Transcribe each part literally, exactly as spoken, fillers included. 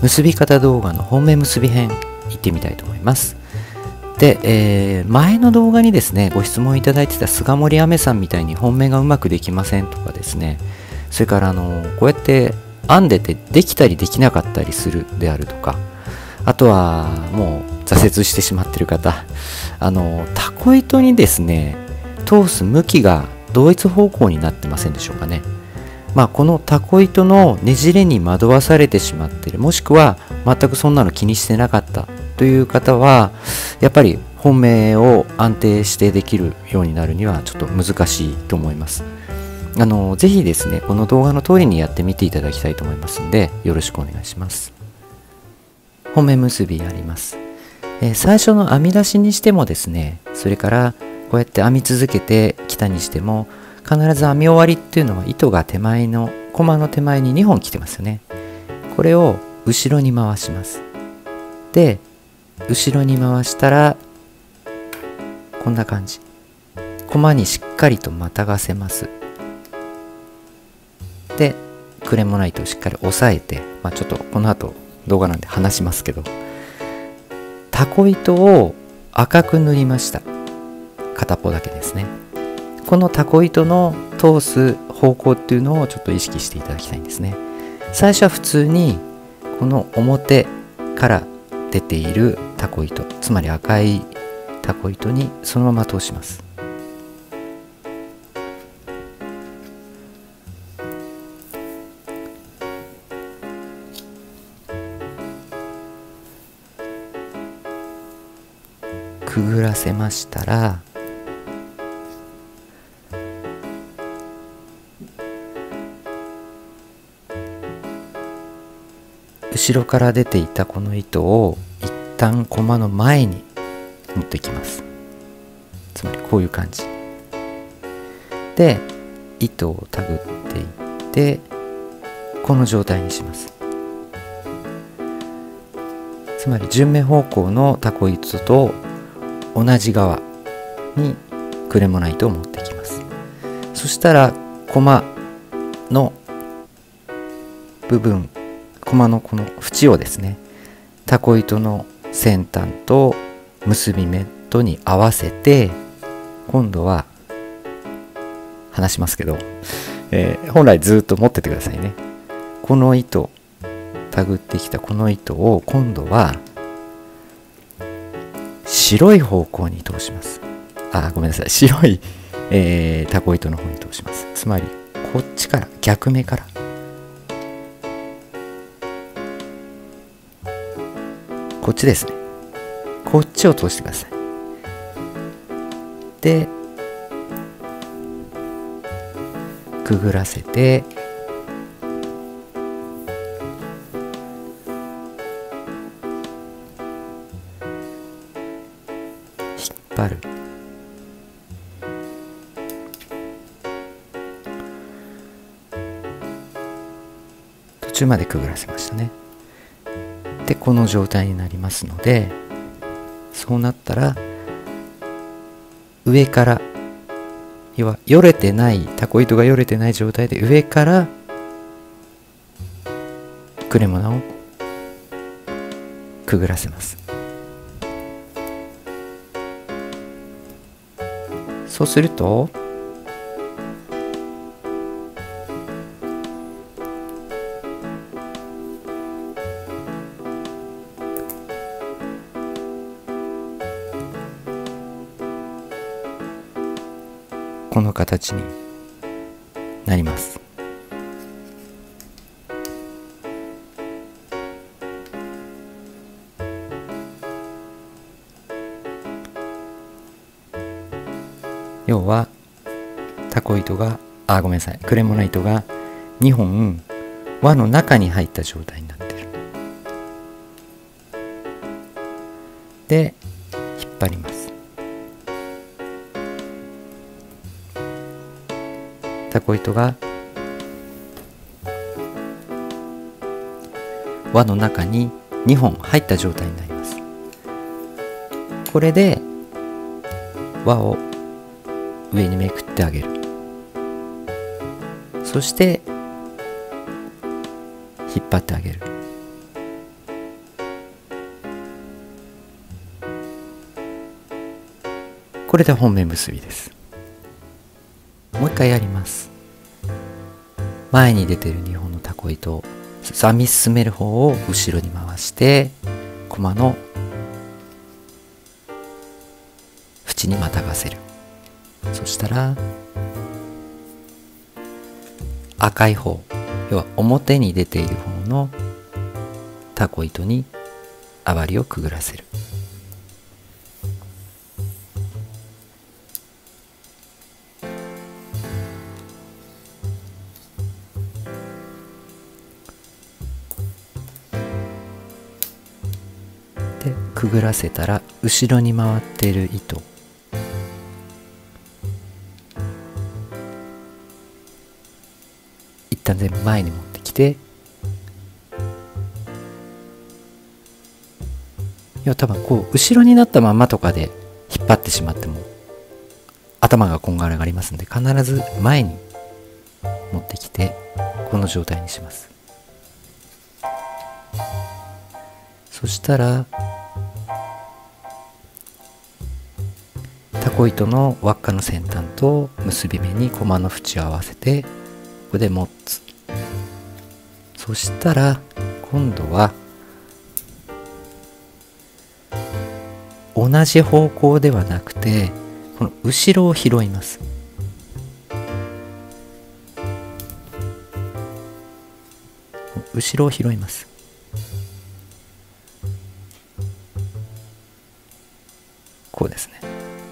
結び方動画の本命結び編いってみたいと思います。で、えー、前の動画にですねご質問いただいてた菅森あめさんみたいに本命がうまくできませんとかですね、それからあのこうやって編んでてできたりできなかったりするであるとか、あとはもう挫折してしまってる方、あのタコ糸にですね通す向きが同一方向になってませんでしょうかね。まあこのタコ糸のねじれに惑わされてしまっている、もしくは全くそんなの気にしてなかったという方はやっぱり本命を安定してできるようになるにはちょっと難しいと思います。あのぜひですねこの動画の通りにやってみていただきたいと思いますのでよろしくお願いします。本命結びあります。えー、最初の編み出しにしてもですね、それからこうやって編み続けてきたにしても必ず編み終わりっていうのは糸が手前のコマの手前ににほん来てますよね。これを後ろに回します。で後ろに回したらこんな感じ、コマにしっかりとまたがせます。でクレモナイトをしっかり押さえて、まあ、ちょっとこの後動画なんで話しますけど、タコ糸を赤く塗りました。片っぽだけですね。このタコ糸の通す方向っていうのをちょっと意識していただきたいんですね。最初は普通にこの表から出ているタコ糸、つまり赤いタコ糸にそのまま通します。くぐらせましたら後ろから出ていたこの糸を一旦コマの前に持ってきます。つまりこういう感じで糸をたぐっていってこの状態にします。つまり順目方向のタコ糸と同じ側にクレモナイトを持ってきます。そしたらコマの部分、コマのこの縁をですねタコ糸の先端と結び目とに合わせて、今度は離しますけど、えー、本来ずっと持っててくださいね。この糸たぐってきたこの糸を今度は白い方向に通します。あ、ごめんなさい。白い、えー、タコ糸の方に通します。つまりこっちから逆目からこっちですね。こっちを通してください。でくぐらせて引っ張る。途中までくぐらせましたね。でこの状態になりますので、そうなったら上から、要はよれてないタコ糸がよれてない状態で上からクレモナをくぐらせます。そうするとこの形になります。要はタコ糸があごめんなさいクレモナ糸がにほん輪の中に入った状態になっている。で引っ張ります。タコ糸が輪の中ににほん入った状態になります。これで輪を上にめくってあげる。そして引っ張ってあげる。 これで本目結びです。もう一回やります。前に出てるにほんのタコ糸を編み進める方を後ろに回してコマの縁にまたがせる。そしたら赤い方、要は表に出ている方のタコ糸にあばりをくぐらせる。でくぐらせたら後ろに回っている糸一旦全部前に持ってきて、いや多分こう後ろになったままとかで引っ張ってしまっても頭がこんがらがりますので、必ず前に持ってきてこの状態にします。そしたらタコ糸の輪っかの先端と結び目にコマの縁を合わせてここで持つ。そしたら今度は同じ方向ではなくてこの後ろを拾います。後ろを拾います。こうですね。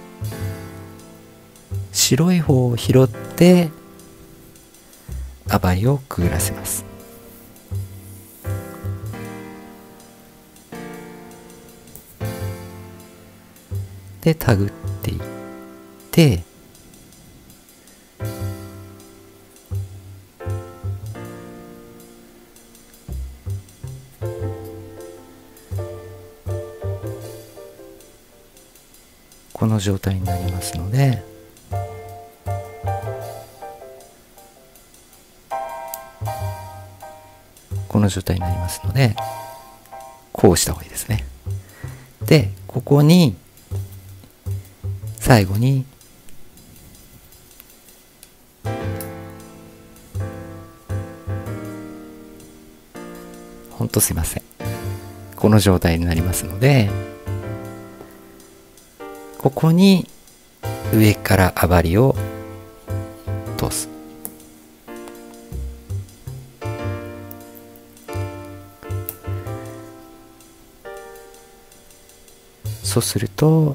白い方を拾ってあばりをくぐらせます。で手繰っていってこの状態になりますので、この状態になりますのでこうした方がいいですね。でここに最後にほんとすいません、この状態になりますので、ここに上からあばりを通す。そうすると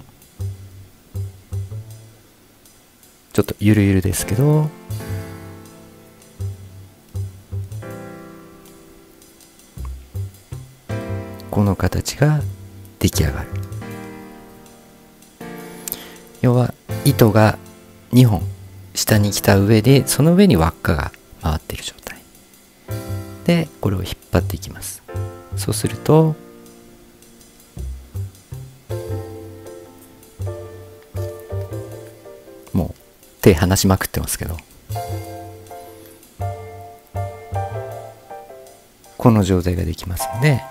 ちょっとゆるゆるですけどこの形が出来上がる。要は糸がにほん下に来た上でその上に輪っかが回っている状態でこれを引っ張っていきます。そうするともう手離しまくってますけどこの状態ができますので、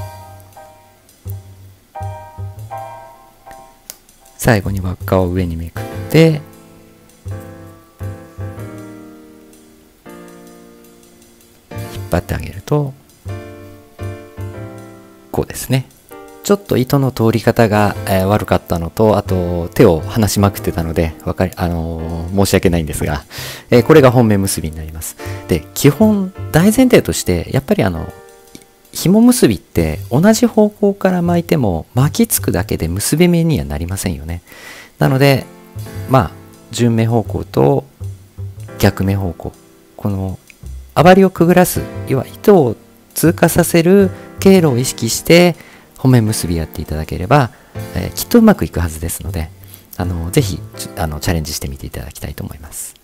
最後に輪っかを上にめくって引っ張ってあげるとこうですね。ちょっと糸の通り方が、えー、悪かったのと、あと手を離しまくってたのでわかり、あのー、申し訳ないんですが、えー、これが本目結びになります。で基本大前提としてやっぱりあの紐結びって同じ方向から巻いても巻きつくだけで結び目にはなりませんよね。なのでまあ順目方向と逆目方向、このあばりをくぐらす、要は糸を通過させる経路を意識して本目結びやっていただければ、えー、きっとうまくいくはずですので、あのぜひあのチャレンジしてみていただきたいと思います。